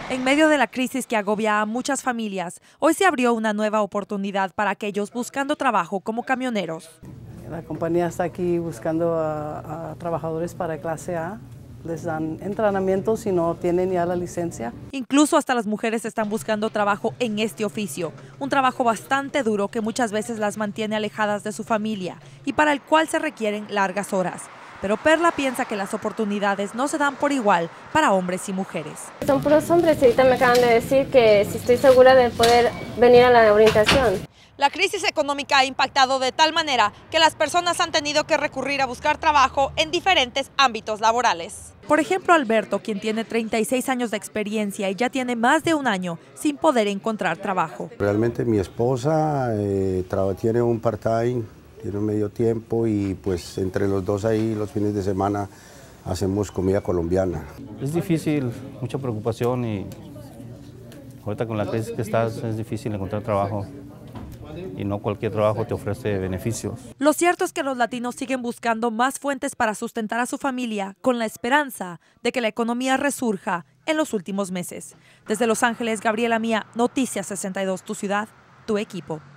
En medio de la crisis que agobia a muchas familias, hoy se abrió una nueva oportunidad para aquellos buscando trabajo como camioneros. La compañía está aquí buscando a trabajadores para clase A. Les dan entrenamiento si no tienen ya la licencia. Incluso hasta las mujeres están buscando trabajo en este oficio, un trabajo bastante duro que muchas veces las mantiene alejadas de su familia y para el cual se requieren largas horas. Pero Perla piensa que las oportunidades no se dan por igual para hombres y mujeres. Son puros hombres y ahorita me acaban de decir que si estoy segura de poder venir a la orientación. La crisis económica ha impactado de tal manera que las personas han tenido que recurrir a buscar trabajo en diferentes ámbitos laborales. Por ejemplo, Alberto, quien tiene 36 años de experiencia y ya tiene más de un año sin poder encontrar trabajo. Realmente mi esposa tiene un part-time, tiene un medio tiempo y pues entre los dos ahí los fines de semana hacemos comida colombiana. Es difícil, mucha preocupación y ahorita con la crisis que estás es difícil encontrar trabajo. Y no cualquier trabajo te ofrece beneficios. Lo cierto es que los latinos siguen buscando más fuentes para sustentar a su familia con la esperanza de que la economía resurja en los últimos meses. Desde Los Ángeles, Gabriela Mía, Noticias 62, tu ciudad, tu equipo.